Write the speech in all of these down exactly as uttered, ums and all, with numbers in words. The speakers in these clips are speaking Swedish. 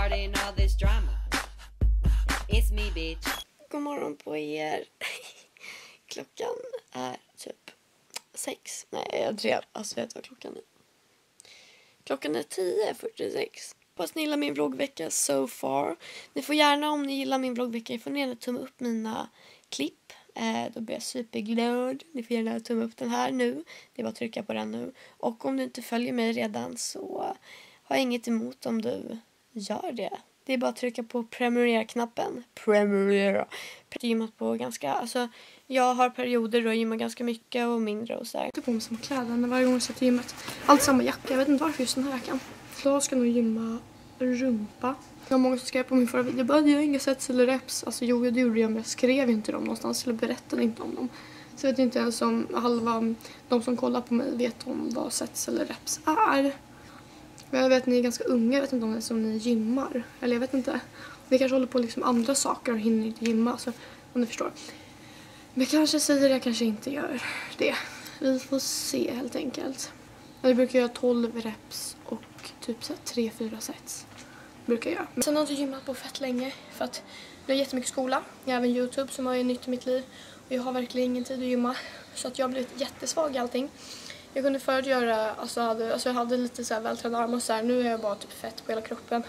starting all this drama. It's me, bitch. God morgon på er. Klockan är typ sex. Nej, jag drev. Alltså vet du vad klockan är? Klockan är tio fyrtiosex. Hoppas ni gillar min vloggvecka so far. Ni får gärna, om ni gillar min vloggvecka, får ni gärna tumma upp mina klipp. Eh, då blir jag superglad. Ni får gärna tumma upp den här nu. Det är bara att trycka på den nu. Och om du inte följer mig redan så har jag inget emot om du gör det. Det är bara att trycka på prenumerera-knappen. Prenumerera. Jag har gymmat på ganska... Alltså, jag har perioder då jag gymmar ganska mycket och mindre och sådär. Jag tar på mig samma kläder när varje gång jag sätter gymmet. Allt samma jacka. Jag vet inte varför just den här veckan. Jag ska nog gymma rumpa. Jag har många som skrev på min förra video. Jag bara, jag har inga sets eller reps. Alltså jo, det gjorde jag, men jag skrev inte dem någonstans. Eller berättade inte om dem. Så jag vet inte ens om halva de som kollar på mig vet om vad sets eller reps är. Men jag vet att ni är ganska unga. Jag vet inte om det är som ni gymmar. Eller jag vet inte. Ni kanske håller på liksom andra saker och hinner inte gymma. Så, om ni förstår. Men jag kanske säger det, jag kanske inte gör det. Vi får se helt enkelt. Jag brukar göra tolv reps och typ så tre fyra sets. Brukar jag. Men sen har jag inte gymmat på fett länge. För att jag har jättemycket skola. Jag har även YouTube som har nytt i mitt liv. Och jag har verkligen ingen tid att gymma. Så att jag har blivit jättesvag i allting. Jag kunde förut göra, alltså, hade, alltså jag hade lite så här vältränade armar och så här. Nu är jag bara typ fett på hela kroppen.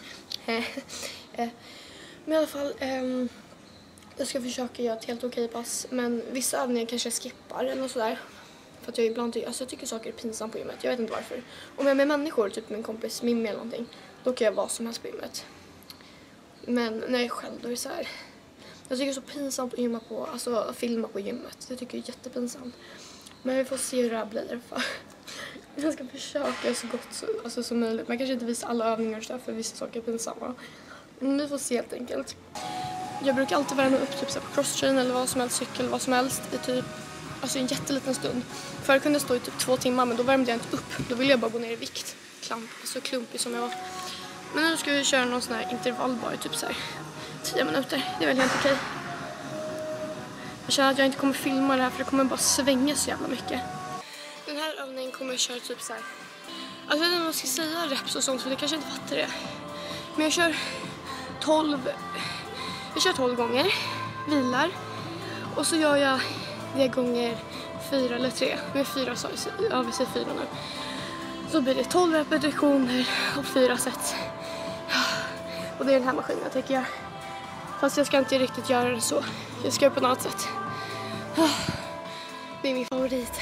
Men i alla fall, um, jag ska försöka göra ett helt okej pass. Men vissa övningar kanske jag skippar eller något sådär. För att jag ibland tycker, alltså jag tycker saker är pinsamt på gymmet. Jag vet inte varför. Om jag är med människor, typ min kompis Mimmi eller någonting, då kan jag vara som helst på gymmet. Men när jag är själv, då är det så här. Jag tycker det är så pinsamt att gymma på, alltså att filma på gymmet. Jag tycker det är jättepinsamt. Men vi får se hur det här blir. För jag ska försöka så gott så, alltså, som möjligt. Man kanske inte visar alla övningar och så, för vissa saker är pinsamma. Men vi får se helt enkelt. Jag brukar alltid värma upp typ så här, på crosstrain eller vad som helst, cykel, vad som helst i typ alltså en jätteliten stund. Förr kunde jag stå i typ två timmar, men då värmde jag inte upp. Då ville jag bara gå ner i vikt. Klamp, så klumpig som jag var. Men nu ska vi köra någon sån här intervall bara i typ så här tio minuter. Det är väl helt okej. Jag känner att jag inte kommer filma det här, för det kommer bara svänga så jävla mycket. Den här övningen kommer jag köra typ så här. Alltså jag vet inte vad jag ska säga, reps och sånt, för det kanske inte fattar det. Men jag kör tolv. Jag kör tolv gånger. Vilar. Och så gör jag det gånger fyra eller tre. Med fyra så ja, vi säger fyra nu. Så blir det tolv repetitioner och fyra set. Och det är den här maskinen jag tänker göra. Fast jag ska inte riktigt göra det så. Jag ska göra på något annat sätt. Det är min favorit.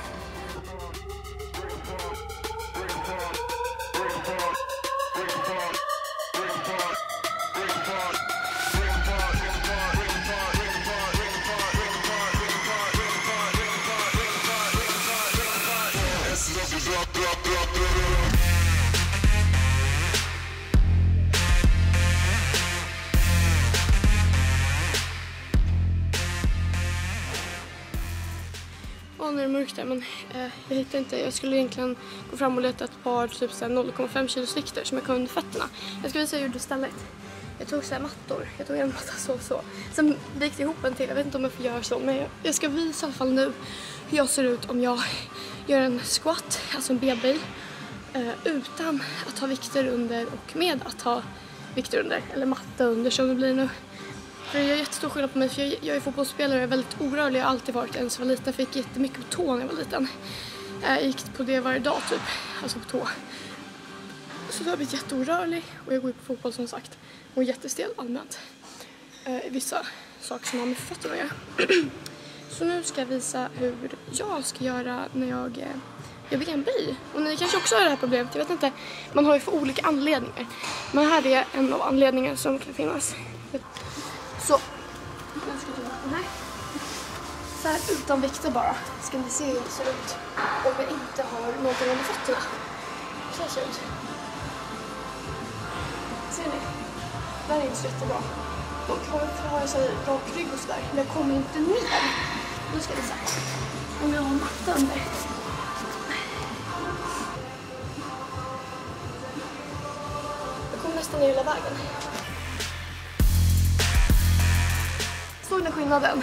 Ja, nu är det mörkt där, men eh, jag hittar inte. Jag skulle egentligen gå fram och leta ett par typ så här noll komma fem kilo vikter som jag kan under fötterna. Jag ska visa hur jag gjorde istället. Jag tog så här mattor. Jag tog en matta så och så. Sen vikte ihop en till. Jag vet inte om jag får göra så, men jag, jag ska visa i alla fall nu hur jag ser ut om jag gör en squat, alltså en B-böj, eh, utan att ha vikter under och med att ha vikter under, eller matta under som det blir nu. För jag är jättestor skillnad på mig, för jag, jag är fotbollsspelare och är väldigt orörlig. Jag har alltid varit en som var liten, för jag gick jättemycket på tå när jag var liten. Jag gick på det varje dag typ, alltså på tå. Så då har jag blivit jätteorörlig och jag går på fotboll som sagt. Och jättestel allmänt. Eh, vissa saker som har med fötterna att göra. Så nu ska jag visa hur jag ska göra när jag eh, gör benböj. Och ni kanske också har det här problemet, jag vet inte. Man har ju för olika anledningar. Men här är en av anledningarna som kan finnas. Så, nu ska jag ta den här. Så här utan vikter bara. Ska ni se hur det ser ut om jag inte har någonting under fötterna. Så här ser det ut. Ser ni? Det här är inte så jättebra. Och jag har så här rak rygg och sådär. Men jag kommer inte ner. Nu ska vi se. Om jag har matta under. Jag kommer nästan ner hela vägen. Såg den skillnaden?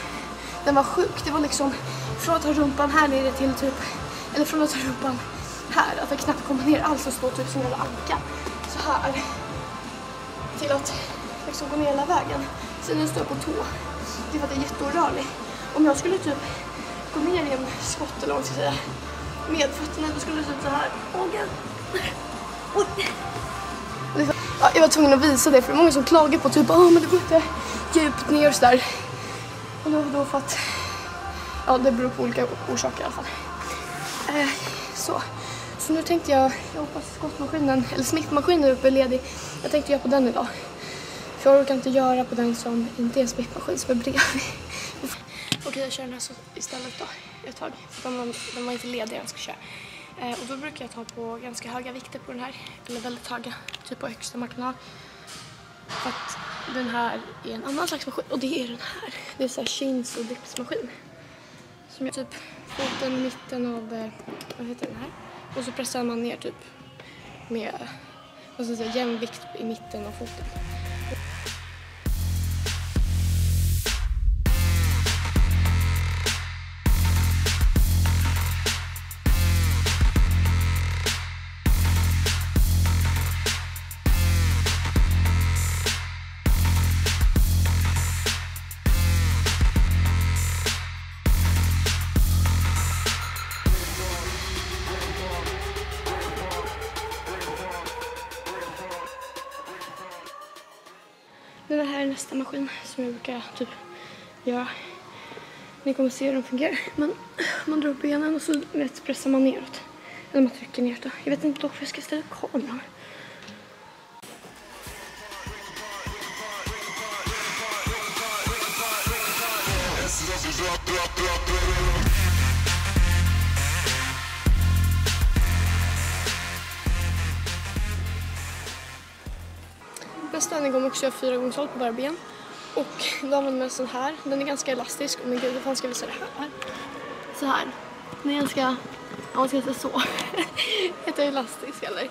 Den var sjuk. Det var liksom från att ha rumpan här nere till typ, eller från att ha rumpan här, att jag knappt kommer ner alls och står typ som en anka så här till att liksom gå ner hela vägen. Sen nu står jag på tå. Det är för att jag är jätteorörlig. Om jag skulle typ gå ner i en skott eller vad man ska säga med fötterna, då skulle det typ så här. Åh gud. Oj. Ja, jag var tvungen att visa det för det är många som klagar på typ åh men det går inte djupt ner och sådär. Och då, då för att ja, det beror på olika orsaker i alla fall. Eh, så. Så nu tänkte jag, jag hoppas skottmaskinen, eller smittmaskinen uppe är ledig. Jag tänkte göra på den idag. För jag orkar inte göra på den som inte är en smittmaskin som är bredvid. Okej, jag kör den här så istället då, ett tag. Den var, den var inte ledig jag ska köra. Eh, och då brukar jag ta på ganska höga vikter på den här. Eller väldigt höga, typ på högsta marginal. För att den här är en annan slags maskin. Och det är den här. Det är så här chins- och dipsmaskin. Som jag typ foten i mitten av, eh, vad heter den här? Och så pressar man ner typ med, vad ska jag säga, jämn vikt i mitten av foten. Det här är nästa maskin som jag brukar typ göra. Ni kommer se hur den fungerar. Men man drar upp benen och så vet, pressar man neråt. Eller man trycker neråt. Då. Jag vet inte dock hur jag ska ställa kameran. Nästa övning kommer också göra fyra gånger håll på bara ben. Och då använder man en sån här. Den är ganska elastisk. Men gud, hur fan ska vi visa det här? Så här. Den är ganska, ja man ska säga så. Heter elastisk eller?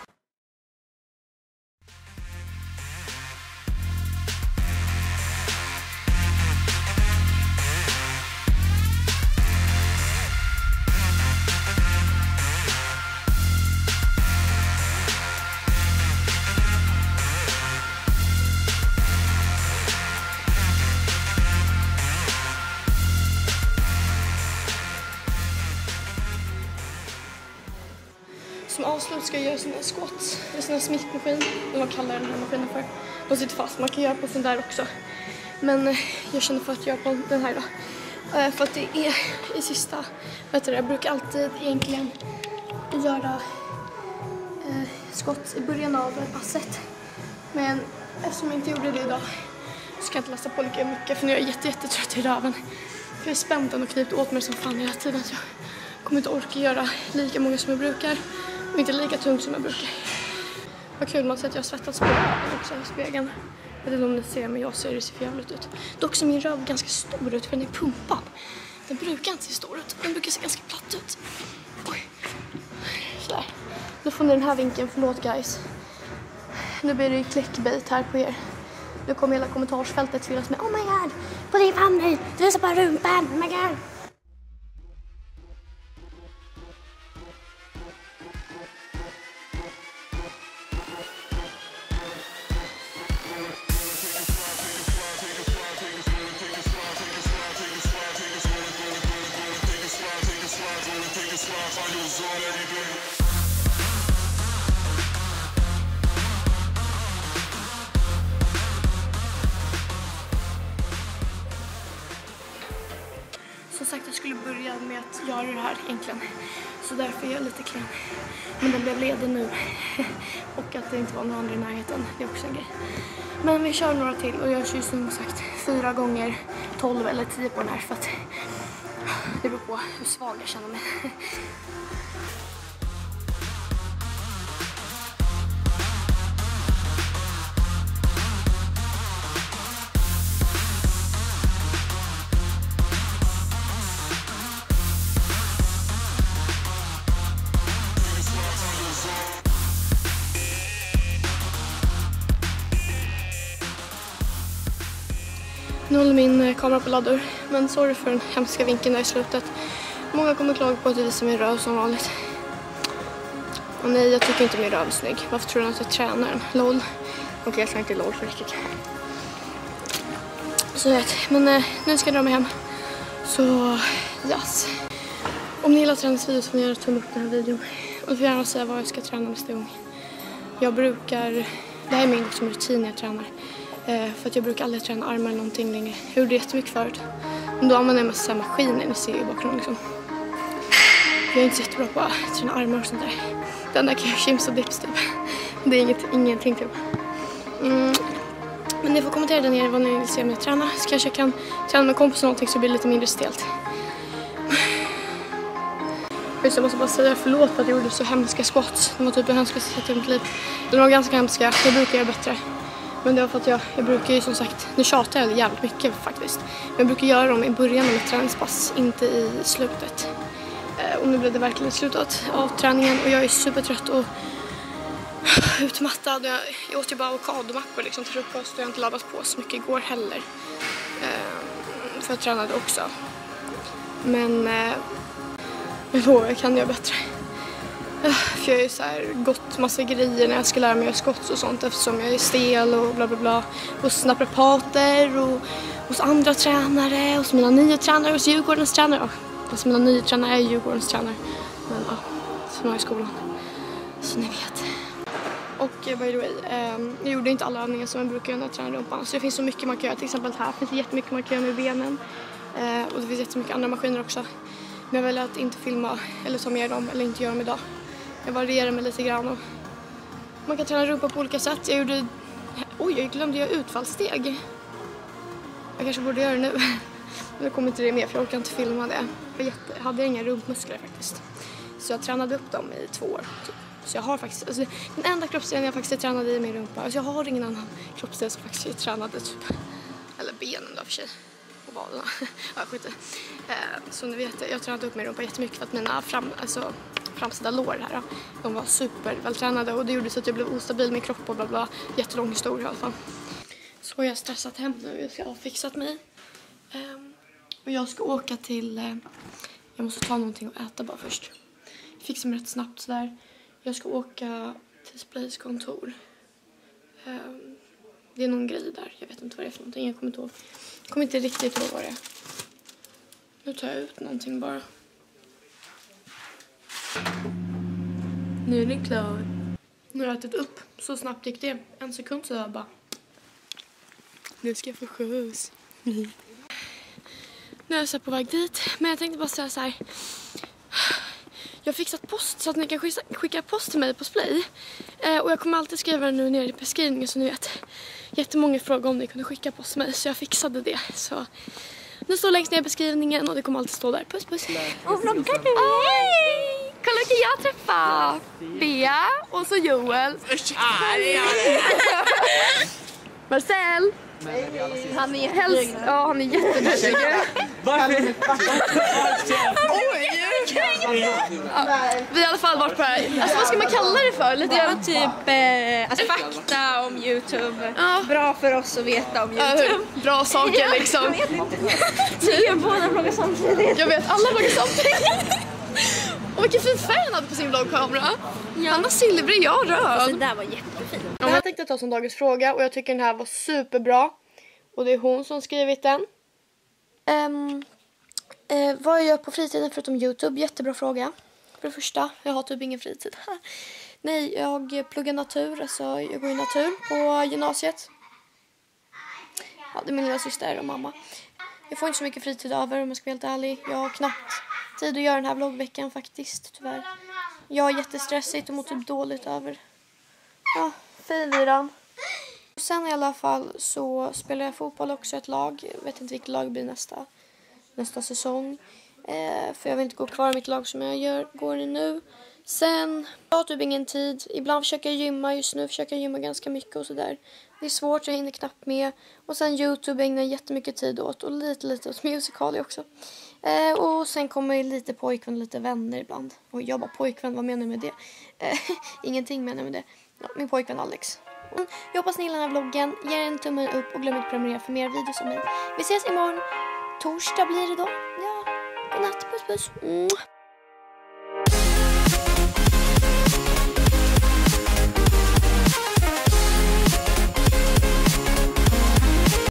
Som avslut ska jag göra sådana squats. Det är sån här smittmaskin, eller vad kallar den här maskinen för. De sitter fast, man kan göra på sån där också. Men jag känner för att göra på den här då. För att det är i sista, vet du, jag brukar alltid egentligen göra eh, squats i början av passet. Men eftersom jag inte gjorde det idag så kan jag inte lasta på lika mycket för nu är jag jätte, jätte trött i röven. Jag är spänd och knipt åt mig som fan hela tiden så jag kommer inte orka göra lika många som jag brukar. Och inte lika tungt som jag brukar. Vad kul, man ser att jag har svettats på röven också i spegeln. Jag vet inte om ni ser, men jag ser det ser för jävligt ut. Dock ser min röv ganska stor ut för den är pumpad. Den brukar inte se stor ut, den brukar se ganska platt ut. Oj. Sådär. Nu får ni den här vinkeln, förlåt guys. Nu blir det clickbait här på er. Nu kommer hela kommentarsfältet fyllas med oh my god, på din famn, du visar bara rumpan, oh my god. Som sagt, jag skulle börja med att göra det här egentligen. Så därför är jag lite klen. Men den blev ledig nu. Och att det inte var någon andra i närheten. Det är också en grej. Men vi kör några till. Och jag kör som sagt fyra gånger tolv eller tio på den här. För att det beror på hur svag jag känner mig. Nu håller min kamera på laddor, men sorry för den hemska vinkeln där i slutet. Många kommer klaga på att jag visar min röv som vanligt. Och nej, jag tycker inte min röv är snygg. Varför tror du att jag tränar den? LOL. Okej, okay, jag tror inte LOL för riktigt. Så jag vet. Men eh, nu ska jag dra mig hem. Så, yes. Om ni gillar träningsvideor så får ni gärna tumma upp den här videon. Och du får gärna säga vad jag ska träna nästa gång. Jag brukar... Det här är min liksom, rutin när jag tränar. Eh, för att jag brukar aldrig träna armar eller någonting längre. Jag gjorde jättemycket förut. Men då använder jag massa maskiner, ni ser ju i bakgrunden liksom. Jag är inte så jättebra på att träna armar och sånt där. Den där kan jag chims och dips typ. Det är inget, ingenting typ. Mm. Men ni får kommentera där nere vad ni vill se om jag tränar. Så kanske jag kan träna med kompis eller någonting så blir det lite mindre stelt. Just jag måste bara säga förlåt för att jag gjorde så hemska squats. Det var typ det hemskaste sättet i mitt liv. De var ganska hemska, jag brukar göra bättre. Men det var för att jag, jag brukar ju som sagt, nu tjatar jag jävligt mycket faktiskt. Men jag brukar göra dem i början av mitt träningspass, inte i slutet. Eh, och nu blev det verkligen slutet av träningen och jag är supertrött och utmattad. Jag, jag åt ju bara avokadomackor liksom till frukost och jag har inte laddat på så mycket igår heller. Eh, för jag tränade också. Men... Eh, Men då jag kan göra bättre. För jag har ju så här gått massa grejer när jag ska lära mig att skotts och sånt eftersom jag är stel och bla bla bla. Hos naprapater och hos andra tränare, hos mina nya tränare, hos Djurgårdens tränare. Ja, fast mina nya tränare är Djurgårdens tränare. Men ja, som är i skolan. Så ni vet. Och by the way, eh, jag gjorde inte alla övningar som jag brukar göra när jag tränar rumpan. Så det finns så mycket man kan göra. Till exempel här finns det jättemycket man kan göra med benen. Eh, och det finns jättemycket andra maskiner också. Men jag väljer att inte filma eller ta med dem eller inte göra dem idag. Jag varierar mig lite grann och man kan träna rumpa på olika sätt. Jag gjorde... Oj, jag glömde göra utfallssteg. Jag kanske borde göra det nu. Men jag kommer inte det med för jag orkar inte filma det. Jag jätte... hade inga rumpmuskler faktiskt. Så jag tränade upp dem i två år. Typ. Så jag har faktiskt... Alltså, den enda kroppsdelen jag faktiskt tränade i min rumpa. Alltså jag har ingen annan kroppsdel som faktiskt jag tränade typ. Eller benen då för sig. Ja, skit. Eh, så ni vet, jag tränade upp min rumpa jättemycket för att mina fram, alltså, framsida lår här, de var super vältränade och det gjorde så att jag blev ostabil med kropp och bla bla. Jättelång historia i alla fall. Så jag har stressat hem nu, jag har fixat mig. Eh, och jag ska åka till, eh, jag måste ta någonting att äta bara först. Fixa mig rätt snabbt sådär. Jag ska åka till Splays kontor. Eh, det är någon grej där, jag vet inte vad det är för någonting, jag kommer inte ihåg. Jag kommer inte riktigt ihåg vad det är. Nu tar jag ut någonting bara. Nu är den klar. Nu har jag ätit upp. Så snabbt gick det. En sekund så jag bara... Nu ska jag få skjuts. Nu är jag så på väg dit. Men jag tänkte bara säga så här. Jag har fixat post så att ni kan skicka post till mig på Splay. Eh, och jag kommer alltid skriva den nu nere i beskrivningen så ni vet. Jättemånga frågor om ni kunde skicka post till mig så jag fixade det. Så den står längst ner i beskrivningen och det kommer alltid stå där. Puss puss. Och vloggar du? Hej! Kolla vilka jag träffar. Bea och så Joel. Marcel. Han är jättedryg. Ja, han är jättedryg. Varför? Oj! Ja, vi har i alla fall varit på det här. Alltså vad ska man kalla det för? Lite det var typ eh, alltså fakta om YouTube. Ja. Bra för oss att veta om YouTube. Ja, bra saker liksom. Jag vet inte. Vi gör båda frågor samtidigt. Jag vet alla frågor samtidigt. Och vilken fin färg han hade på sin vloggkamera. Ja. Han har silvrig, jag röd. Alltså, det där var jättefint. Ja, jag tänkte ta som dagens fråga och jag tycker den här var superbra. Och det är hon som skrivit den. Um, eh, vad jag gör på fritiden förutom YouTube? Jättebra fråga. För det första, jag har typ ingen fritid. Nej, jag pluggar natur. Alltså jag går i natur på gymnasiet. Ja, det är min lilla syster och mamma. Jag får inte så mycket fritid över om jag ska vara helt ärlig. Jag har knappt tid att göra den här vloggveckan faktiskt, tyvärr. Jag är jättestressigt och mår typ dåligt över. Ja, finviran. Sen i alla fall så spelar jag fotboll också, ett lag. Jag vet inte vilket lag blir nästa, nästa säsong. Eh, för jag vill inte gå kvar i mitt lag som jag gör, går i nu. Sen, jag har typ ingen tid. Ibland försöker jag gymma, just nu försöker jag gymma ganska mycket och sådär. Det är svårt, jag hinner knappt med. Och sen YouTube ägnar jag jättemycket tid åt. Och lite, lite åt Musical.ly också. Eh, och sen kommer lite pojkvän, lite vänner ibland. Och jag bara pojkvän, vad menar du med det? Eh, ingenting menar jag med det. Ja, min pojkvän Alex. Jag hoppas ni gillar den här vloggen. Ge en tumme upp och glöm inte att prenumerera för mer videos om mig. Vi ses imorgon. Torsdag blir det då. Ja, godnatt, puss puss. Mm.